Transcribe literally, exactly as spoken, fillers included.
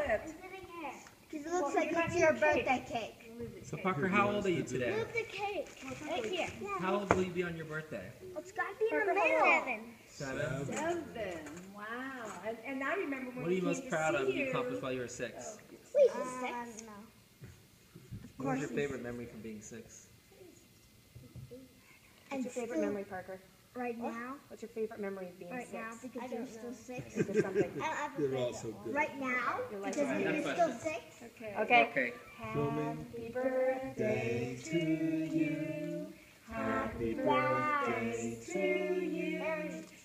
it? Because it looks like it's your birthday cake. So Parker, how old are you today? Move the cake. Right here. How old will you be on your birthday? It's got to be in the middle. Seven. Seven. Wow. And, and I remember when What are you we most came proud to of see you you. accomplished while you were six? Wait, six? What was your favorite memory from being six? What's your favorite memory, Parker? Right now? What's your favorite memory of being Right six? now, because you're still six. Is there something? They're all so good. Right now, because like you're that. still six. Okay. Okay. Okay. Happy birthday Day to you. Happy birthday to you.